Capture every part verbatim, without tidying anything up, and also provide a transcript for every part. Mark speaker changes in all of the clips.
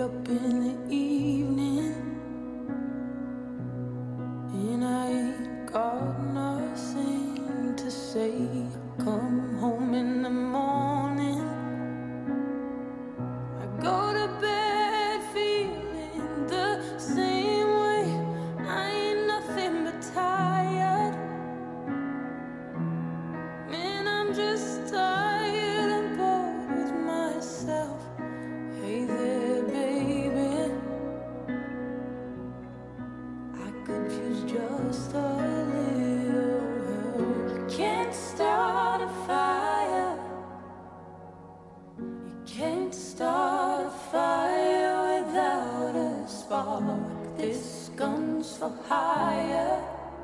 Speaker 1: up in the evening and I ain't got nothing to say. I come home in the morning, I go to bed feeling the same way. I ain't nothing but tired. Man, I'm just tired and bored with myself. Hey there, baby, I could use just a little help. You can't start a fire, you can't start a fire without a spark. This gun's for hire,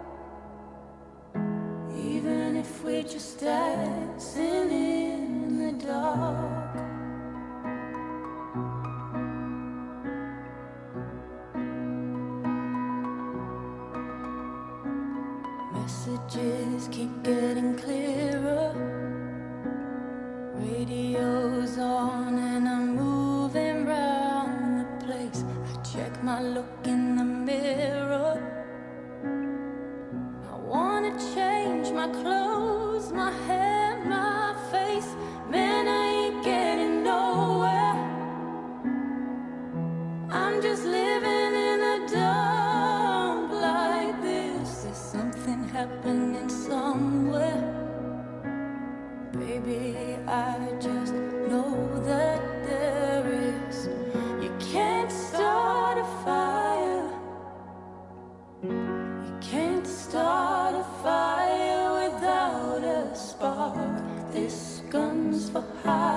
Speaker 1: even if we're just dancing in the dark. Messages keep getting clearer, radio's on and I'm moving round the place. I check my look in the mirror, I wanna change my clothes, my hair, my face. Man, I ain't getting nowhere, I'm just living in a dump like this. There's something happening somewhere, baby, I just know that there is. You can't start a fire, you can't start a fire without a spark. This gun's for hire.